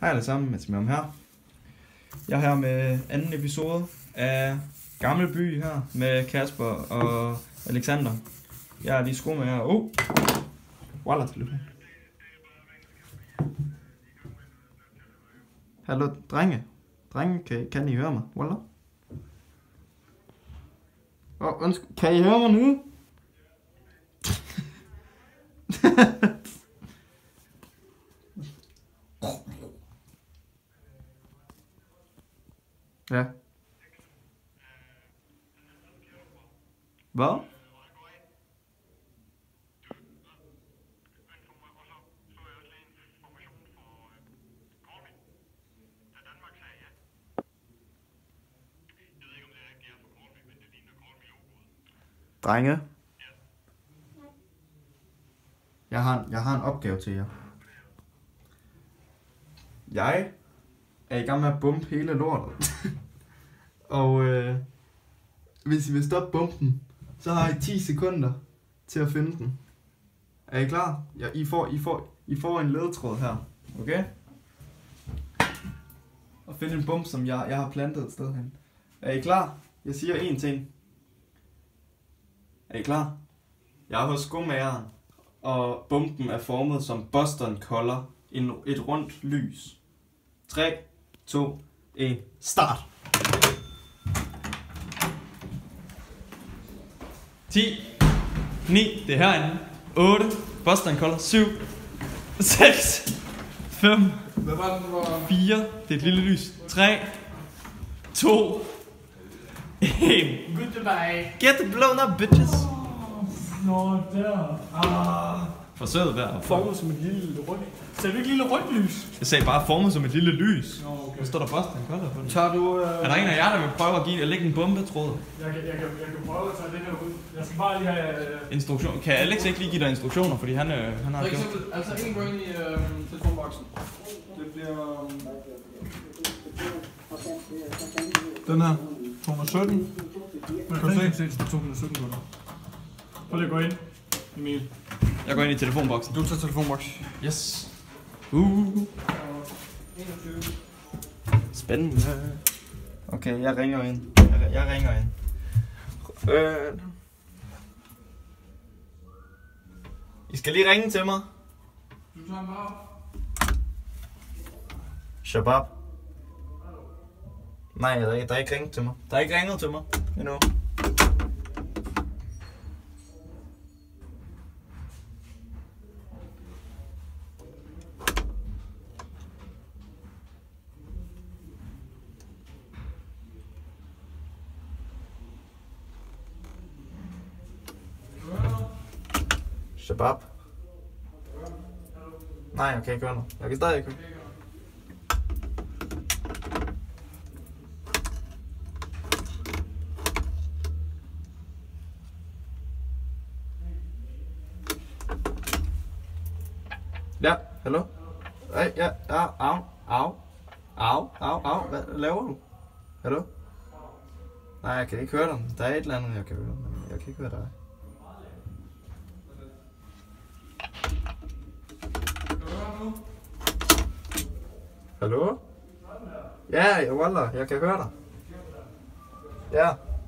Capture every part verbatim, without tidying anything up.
Hej alle sammen, Mads Mjørn her. Jeg er her med anden episode af Gammelby her med Kasper og Alexander. Jeg er lige skomager. Oh! Wallah, telefon. Hallo, drenge. Drenge, kan, kan I høre mig? Wallah. Åh, oh, undskyld. Kan I høre mig nu? Ja. Hvad? Drenge. Jeg har, jeg har en opgave til jer. Jeg er i gang med at bumpe hele lortet. Og øh, hvis I vil stoppe bumpen, så har I ti sekunder til at finde den. Er I klar? Ja, I får, I får, I får en ledetråd her. Okay? Og finde en bump, som jeg, jeg har plantet et sted hen. Er I klar? Jeg siger én ting. Er I klar? Jeg er hos skomageren, og bumpen er formet som Boston Color. En, et rundt lys. tre, to, et, start! ti, ni, det er herinde. otte, Boston Color. syv, seks, fem, fire, det er et lille lys. tre, to, et. Goodbye. Get the blown up, bitches! Nå, der. Ah. Forsøget hver. Formet som et lille rødt. Ser du ikke lille rødt lys? Jeg sagde bare formet som et lille lys. Nå, okay. Nu står der Boston Color på den. Tager du... Øh... Er der en af jer, der vil prøve at give at lægge en bombetråd? Jeg kan, jeg, kan, jeg kan prøve at tage det her ud. Jeg skal bare lige have... Øh... Instruktion. Kan Alex ikke lige give dig instruktioner, fordi han, øh, han har For gjort. eksempel, altså en går ind i øh, telefonboksen. Det bliver... Øh... Den her. to hundrede og sytten. Man kan se, to hundrede og sytten kunder. Prøv lige at gå ind, Emil. Jeg går ind i telefonboksen. Du tager telefonboks. Yes. Uh. Spændende. Okay, jeg ringer ind. Jeg, jeg ringer ind. Øh. I skal lige ringe til mig. Du tager en bare. Shabab. Nej, der er, der er ikke ringet til mig. Der er ikke ringet til mig endnu. Shabab. Nej, jeg kan ikke høre noget. Jeg kan stadig ikke høre. Ja, hallo? Hey, ja, ja, au, au, au, au, au, hvad laver du? Hallo? Nej, jeg kan ikke høre dig. Der er et eller andet, jeg kan høre, men jeg kan ikke høre dig. Hallo? Ja, ja, wallah, jeg kan høre dig. Ja.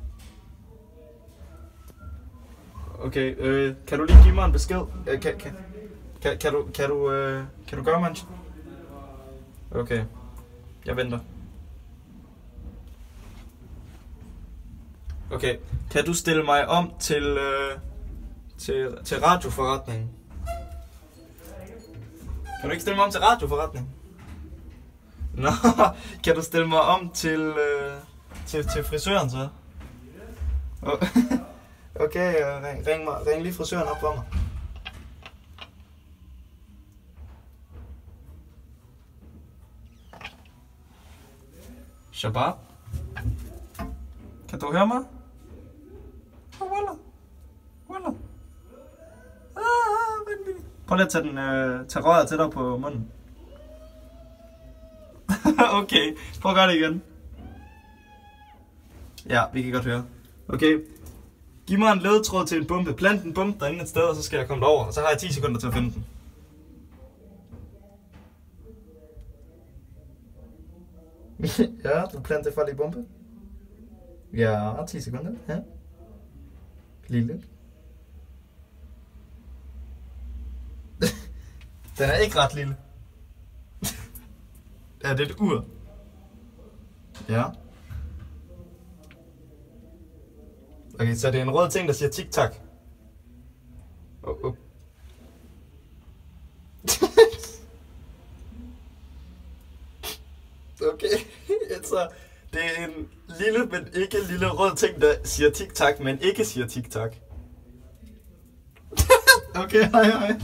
Okay, øh, kan du lige give mig en besked? Øh, kan, kan, kan, kan du, kan du, øh, kan du gøre mig en... Okay, jeg venter. Okay, kan du stille mig om til, øh, til, til radioforretningen? Kan du ikke stille mig om til radioforretningen? Nå, kan du stille mig om til, øh, til, til frisøren så? Okay, ring, ring, mig, ring lige frisøren op for mig. Shabab? Kan du høre mig? Oh, wallah. Wallah. Ah, prøv lige at tage, den, øh, tage røret til dig på munden. Okay, prøv at gøre det igen. Ja, vi kan godt høre. Okay, giv mig en ledetråd til en bombe. Plant en bombe derinde et sted, og så skal jeg komme derover. Og så har jeg ti sekunder til at finde den. Ja, du planter for lige bombe. Ja, ti sekunder. Ja. Lille. Den er ikke ret lille. Ja, det er et ur. Ja. Okay, så det er en rød ting, der siger tic-tac. Oh, oh. Okay, så det er en lille, men ikke lille rød ting, der siger tic-tac, men ikke siger tic-tac. Okay, hej hej.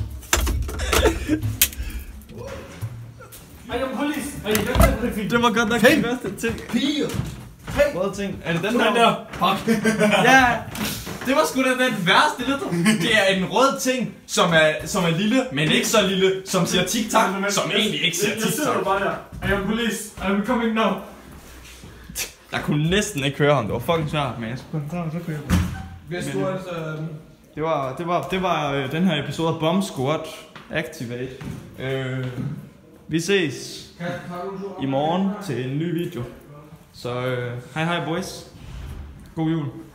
Ej, jeg police! Ej, det, det var godt nok hey. Den første ting. Piger! Hey! Rød ting. Er det den, den der? der? Fuck. Ja! Det var sgu da den værste lille. Det er en rød ting, som er, som er lille, men ikke så lille, som siger tic-tac, som egentlig ikke siger tic-tac. Jeg sidder bare der. I am police. I'm coming now. Jeg kunne næsten ikke høre ham. Det var fucking svært, men jeg skulle koncentrere mig, så kunne jeg. Hvis du altså... Det var, det var, det var øh, den her episode af Bomb Squad Activate. Øh, vi ses i morgen til en ny video. Så øh, hej hej boys. God jul.